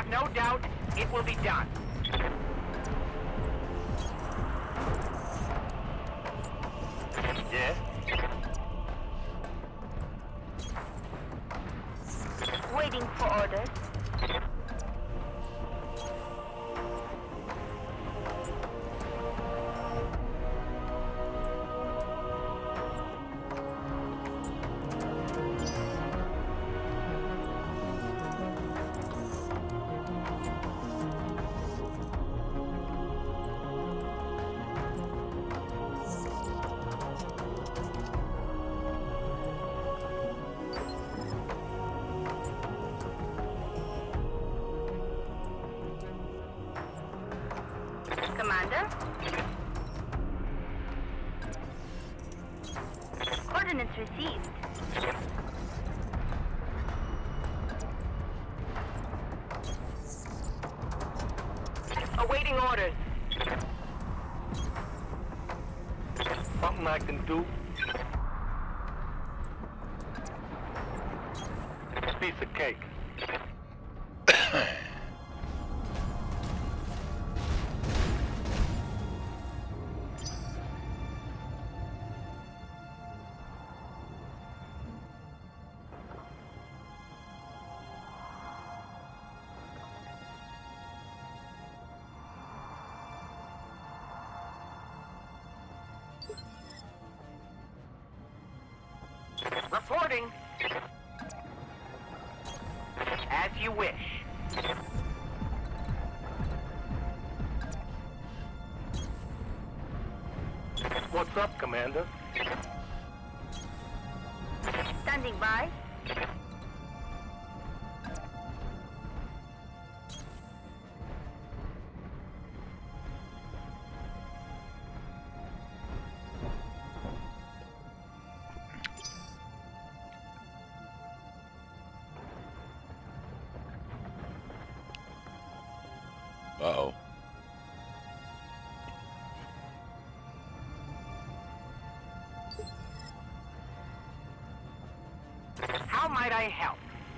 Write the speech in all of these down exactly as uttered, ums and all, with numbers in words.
no doubt it will be done. Yeah? Waiting for orders. Commander? Coordinates received. Awaiting orders. Something I can do? Piece of cake. Reporting. As you wish. What's up, Commander? Standing by. Uh-oh. How might I help?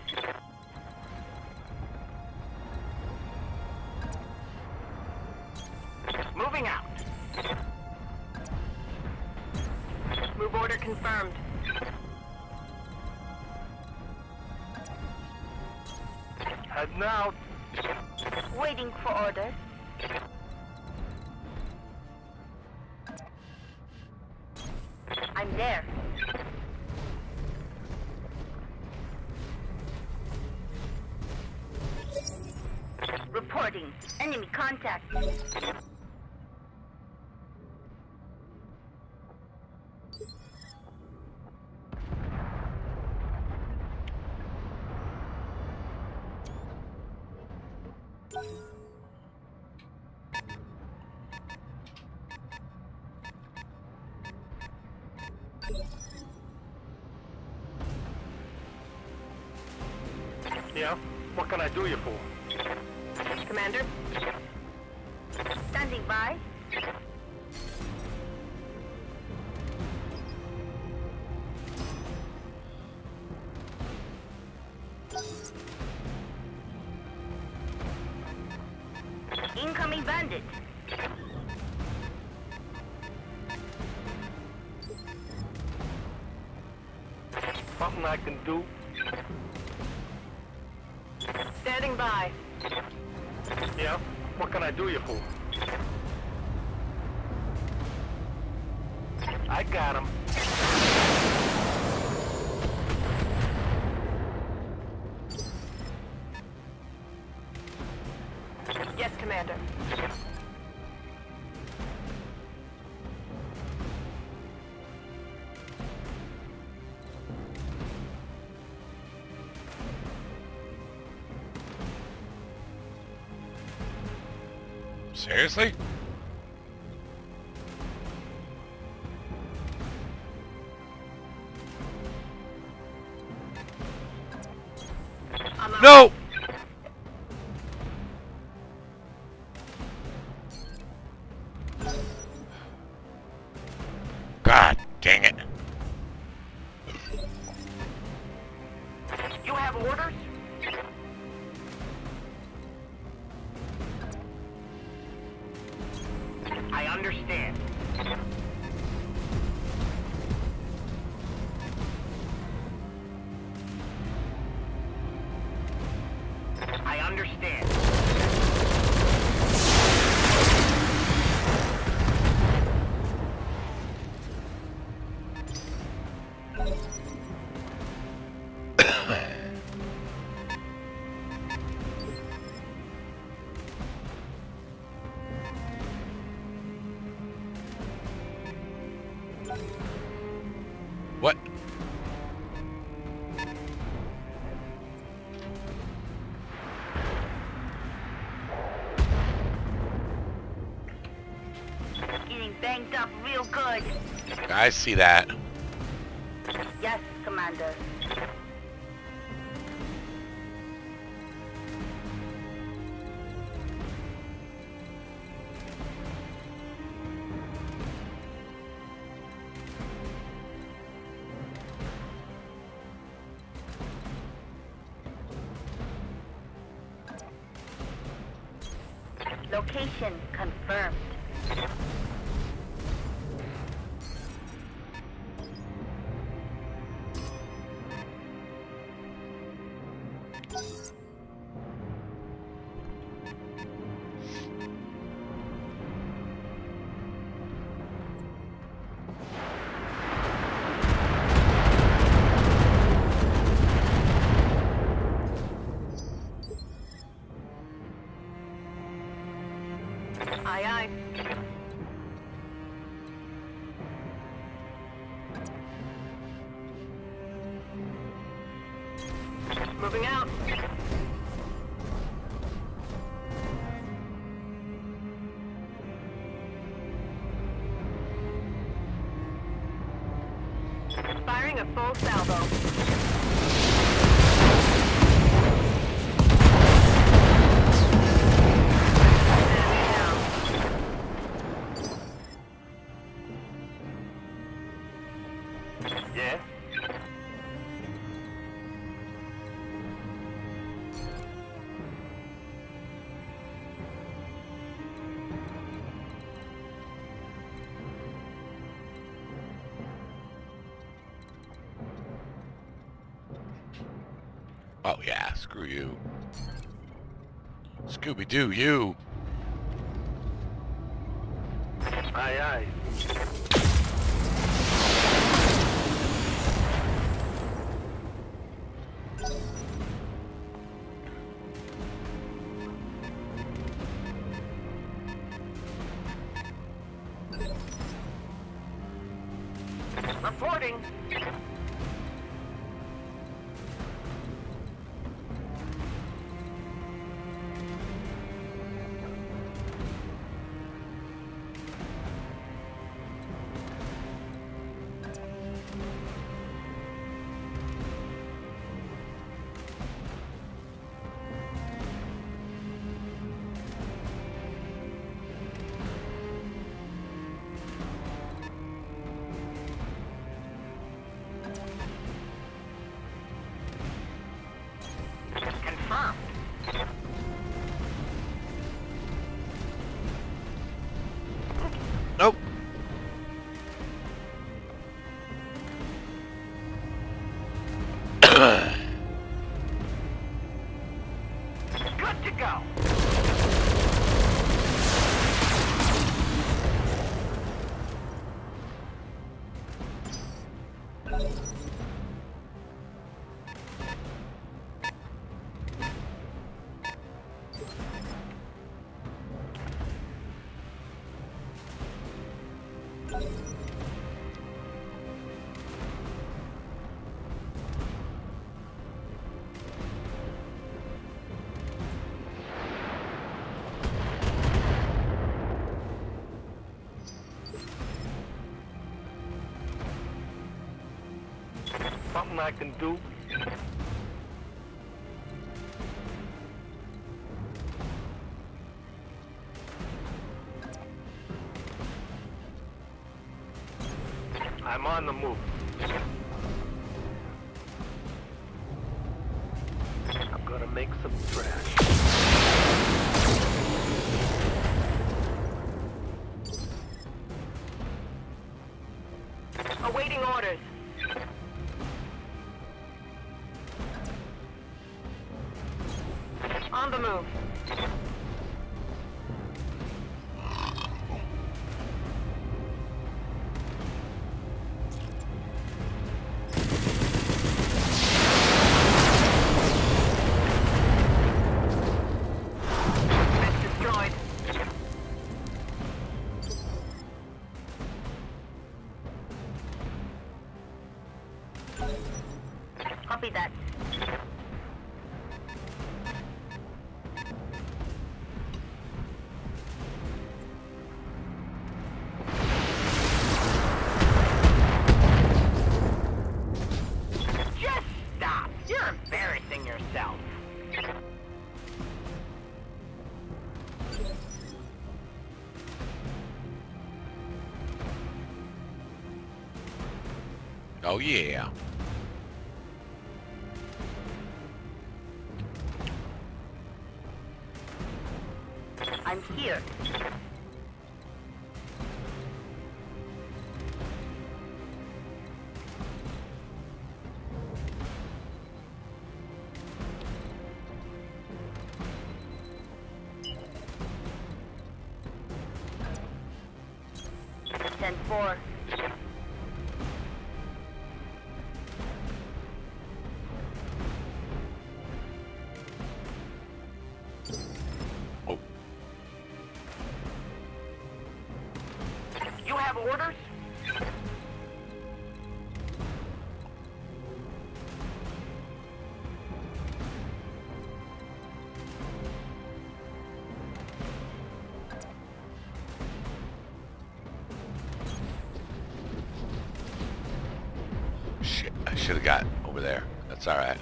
Moving out. Move order confirmed. Heading out. Waiting for orders. I'm there. Reporting. Enemy contact. Yeah? What can I do you for? Commander? Standing by. Incoming bandit. Something I can do? Standing by. Yeah? What can I do you for? I got him. Yes, Commander. Seriously? No! God dang it. You have orders? up real good. I see that. Yes, Commander. Location confirmed. Aye, aye. Moving out. Firing a full salvo. Yeah? Oh yeah, screw you. Scooby-Doo, you. Aye, aye. Reporting. Confirmed. Nope. Good to go. Something I can do? I'm on the move. I'm gonna make some trash. Awaiting orders. On the move. Bit destroyed. Copy that. Oh yeah. I'm here. ten four. Oh. You have orders? Shit, I should have got over there. That's alright.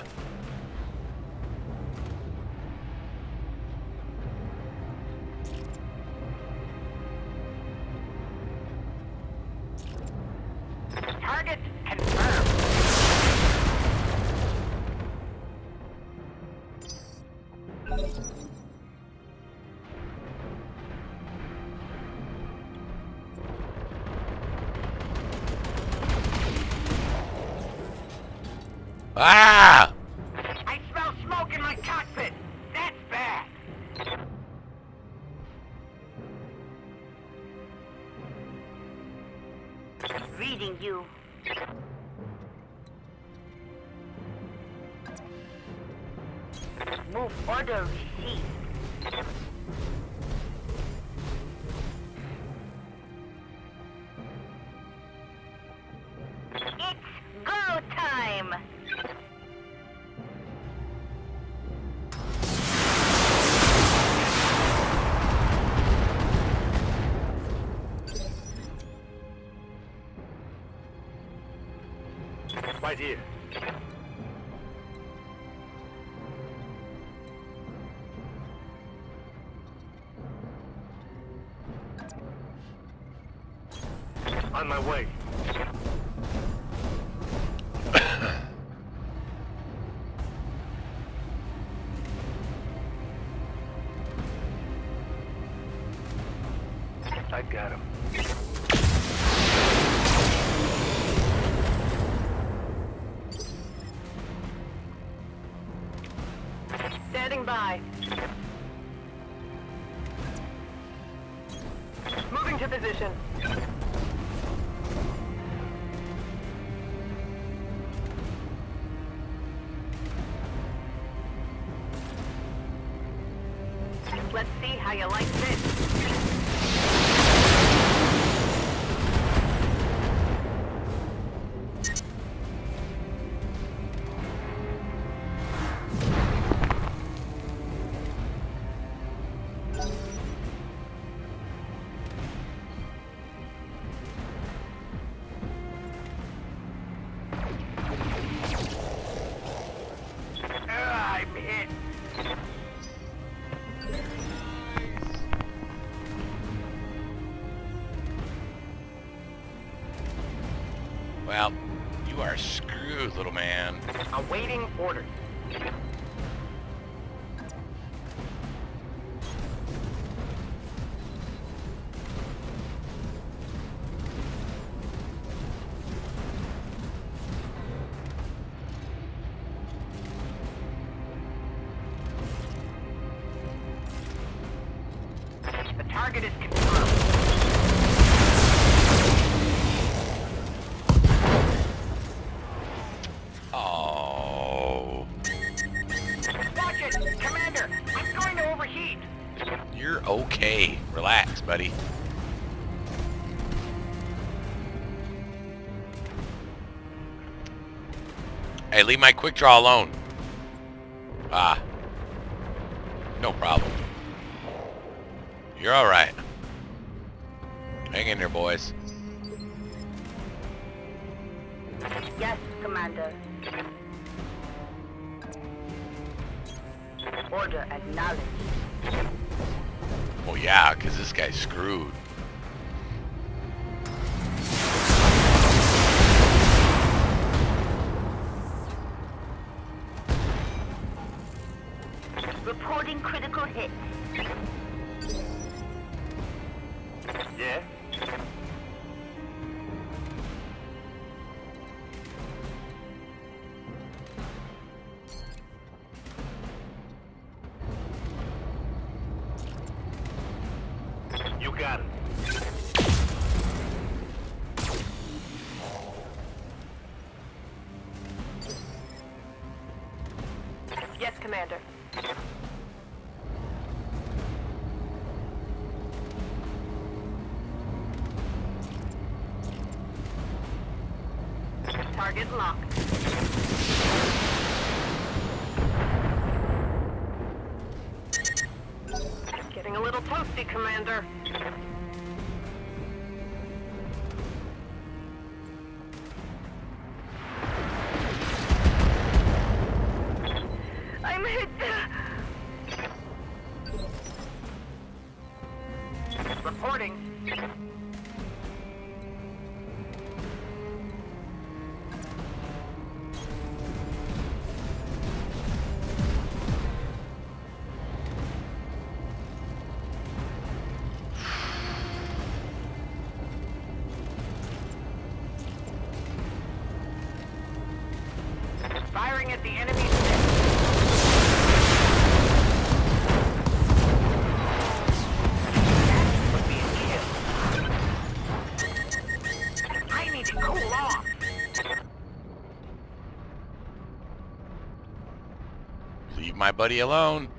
Target confirmed. Ah! I smell smoke in my cockpit. That's bad. Reading you. Move order received. It's go time! Right here. On my way. I got him. Standing by. Moving to position. Let's see how you like this. Ah, I'm hit. Well, you are screwed, little man. Awaiting orders. The target is confirmed. Oh, Watch it! Commander, I'm going to overheat! you're okay. Relax, buddy. Hey, leave my quick draw alone. Ah. No problem. You're alright. Hang in there, boys. Yes, Commander. Order acknowledged. Well, yeah, because this guy's screwed. Reporting critical hit. Yeah? You got it. Yes, Commander. Target locked. Getting a little toasty, Commander. I'm hit. Reporting. Firing at the enemy. That would be a kill. I need to cool off. Leave my buddy alone.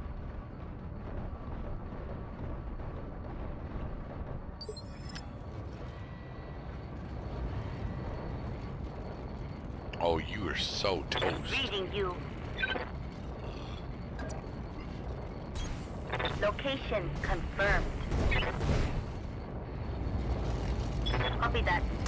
Oh, you are so toast. Reading you. Location confirmed. Copy that.